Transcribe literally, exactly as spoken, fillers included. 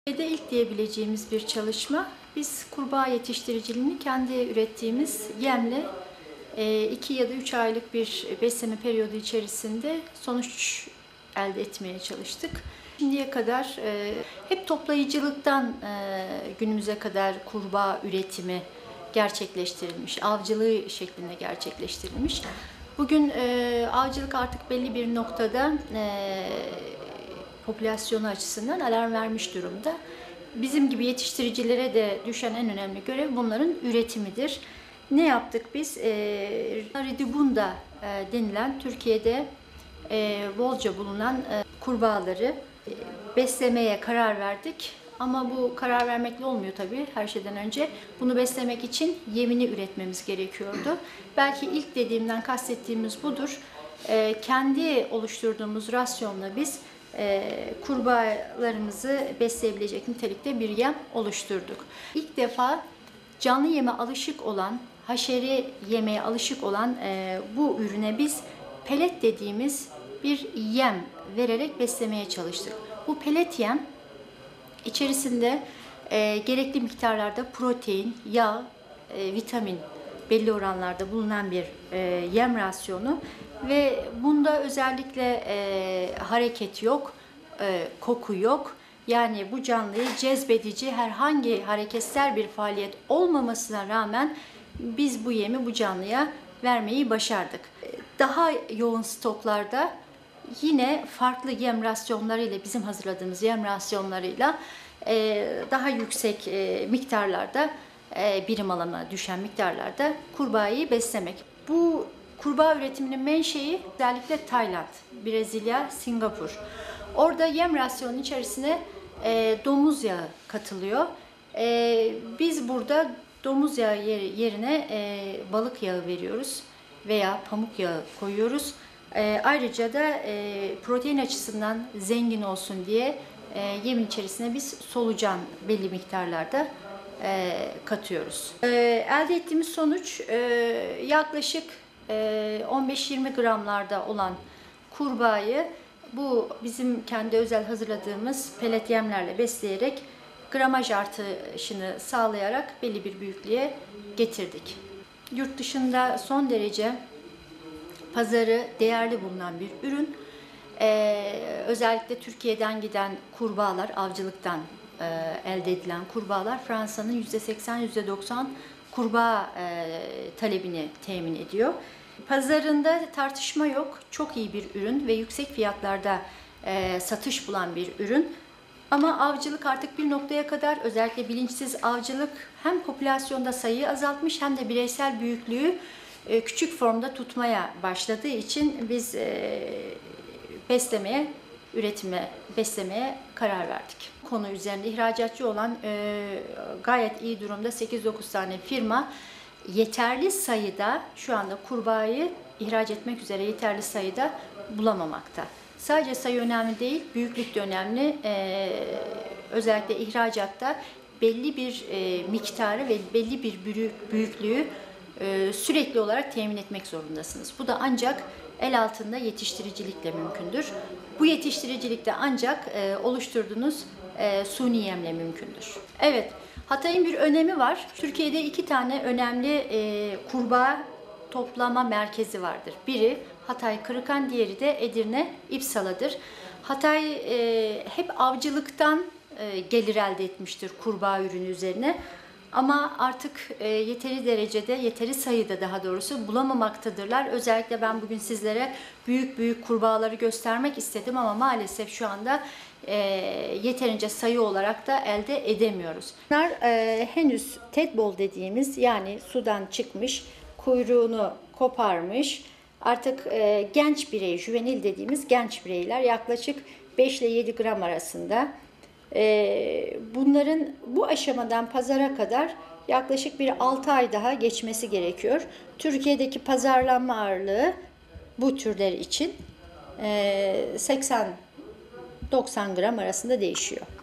Türkiye'de ilk diyebileceğimiz bir çalışma. Biz kurbağa yetiştiriciliğini kendi ürettiğimiz yemle iki ya da üç aylık bir besleme periyodu içerisinde sonuç elde etmeye çalıştık. Şimdiye kadar hep toplayıcılıktan günümüze kadar kurbağa üretimi gerçekleştirilmiş, avcılığı şeklinde gerçekleştirilmiş. Bugün avcılık artık belli bir noktada popülasyonu açısından alarm vermiş durumda. Bizim gibi yetiştiricilere de düşen en önemli görev bunların üretimidir. Ne yaptık biz? E, Ridibunda e, denilen Türkiye'de e, bolca bulunan e, kurbağaları e, beslemeye karar verdik. Ama bu karar vermekle olmuyor tabii her şeyden önce. Bunu beslemek için yemini üretmemiz gerekiyordu. Belki ilk dediğimden kastettiğimiz budur. E, kendi oluşturduğumuz rasyonla biz E, kurbağalarımızı besleyebilecek nitelikte bir yem oluşturduk. İlk defa canlı yeme alışık olan, haşeri yemeye alışık olan e, bu ürüne biz pelet dediğimiz bir yem vererek beslemeye çalıştık. Bu pelet yem içerisinde e, gerekli miktarlarda protein, yağ, e, vitamin belli oranlarda bulunan bir e, yem rasyonu ve bunda özellikle e, hareket yok, e, koku yok. Yani bu canlıyı cezbedici herhangi hareketsel bir faaliyet olmamasına rağmen biz bu yemi bu canlıya vermeyi başardık. Daha yoğun stoklarda yine farklı yem rasyonlarıyla, bizim hazırladığımız yem rasyonlarıyla e, daha yüksek e, miktarlarda, e, birim alana düşen miktarlarda kurbağayı beslemek. Bu kurbağa üretiminin menşei özellikle Tayland, Brezilya, Singapur. Orada yem rasyonunun içerisine e, domuz yağı katılıyor. E, biz burada domuz yağı yerine e, balık yağı veriyoruz veya pamuk yağı koyuyoruz. E, ayrıca da e, protein açısından zengin olsun diye e, yemin içerisine biz solucan belli miktarlarda e, katıyoruz. E, elde ettiğimiz sonuç e, yaklaşık e, on beş yirmi gramlarda olan kurbağayı bu bizim kendi özel hazırladığımız pelet yemlerle besleyerek gramaj artışını sağlayarak belli bir büyüklüğe getirdik. Yurt dışında son derece pazarı değerli bulunan bir ürün. Ee, özellikle Türkiye'den giden kurbağalar, avcılıktan e, elde edilen kurbağalar Fransa'nın yüzde seksen yüzde doksan kurbağa e, talebini temin ediyor. Pazarında tartışma yok. Çok iyi bir ürün ve yüksek fiyatlarda e, satış bulan bir ürün. Ama avcılık artık bir noktaya kadar, özellikle bilinçsiz avcılık, hem popülasyonda sayıyı azaltmış hem de bireysel büyüklüğü e, küçük formda tutmaya başladığı için biz e, beslemeye, üretime, beslemeye karar verdik. Konu üzerinde ihracatçı olan e, gayet iyi durumda sekiz dokuz tane firma yeterli sayıda şu anda kurbağayı ihraç etmek üzere yeterli sayıda bulamamakta. Sadece sayı önemli değil, büyüklük de önemli. Ee, özellikle ihracatta belli bir e, miktarı ve belli bir büyük, büyüklüğü e, sürekli olarak temin etmek zorundasınız. Bu da ancak el altında yetiştiricilikle mümkündür. Bu yetiştiricilikte ancak e, oluşturduğunuz e, suni yemle mümkündür. Evet, Hatay'ın bir önemi var. Türkiye'de iki tane önemli e, kurbağa toplama merkezi vardır. Biri Hatay Kırıkan, diğeri de Edirne İpsala'dır. Hatay e, hep avcılıktan e, gelir elde etmiştir kurbağa ürünü üzerine. Ama artık e, yeteri derecede, yeteri sayıda daha doğrusu bulamamaktadırlar. Özellikle ben bugün sizlere büyük büyük kurbağaları göstermek istedim ama maalesef şu anda e, yeterince sayı olarak da elde edemiyoruz. Bunlar e, henüz tadpole dediğimiz, yani sudan çıkmış, kuyruğunu koparmış, artık e, genç birey, juvenil dediğimiz genç bireyler, yaklaşık beş ile yedi gram arasında. E, bunların bu aşamadan pazara kadar yaklaşık bir altı ay daha geçmesi gerekiyor. Türkiye'deki pazarlanma ağırlığı bu türler için e, seksen doksan gram arasında değişiyor.